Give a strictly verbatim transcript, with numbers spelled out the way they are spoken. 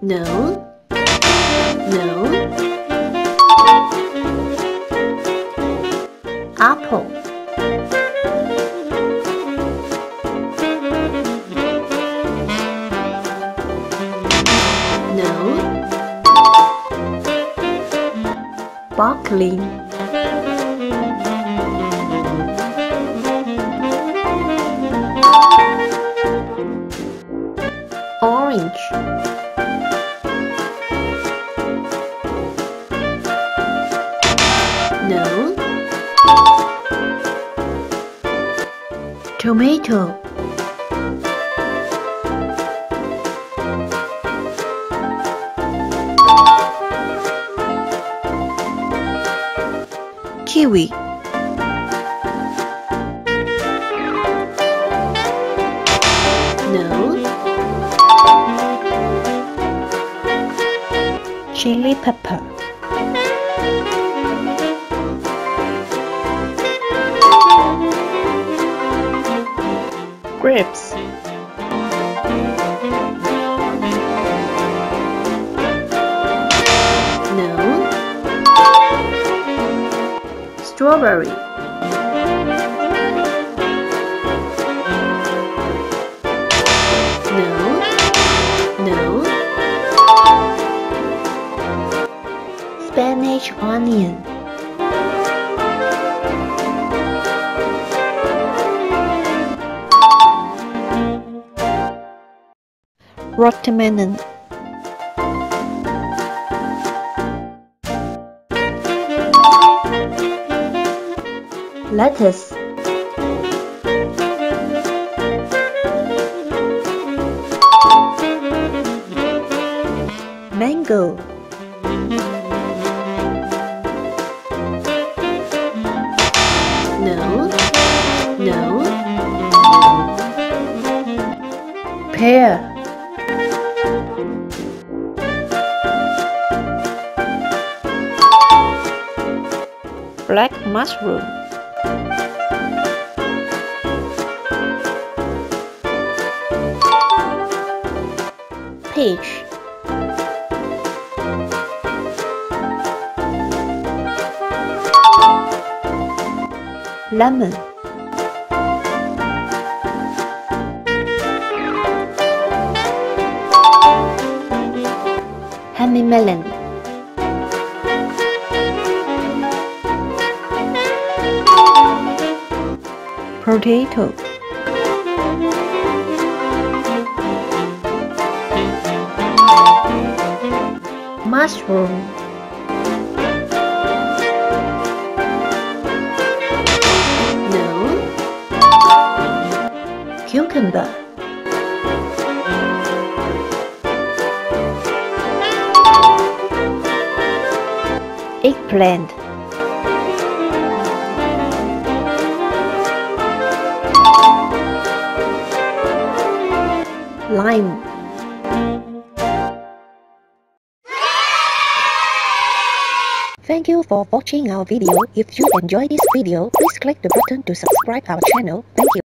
No. No. Apple. No. Broccoli. Orange. No. Tomato. Kiwi. No. Chili pepper. Grapes. No. Strawberry. No. No. Spanish onion. Watermelon. Lettuce. Mango. No. No. Pear. Black mushroom. Peach. Lemon. Honey melon. Potato. Mushroom. No. Cucumber. Eggplant. Lime. Thank you for watching our video. If you enjoyed this video, please click the button to subscribe our channel. Thank you.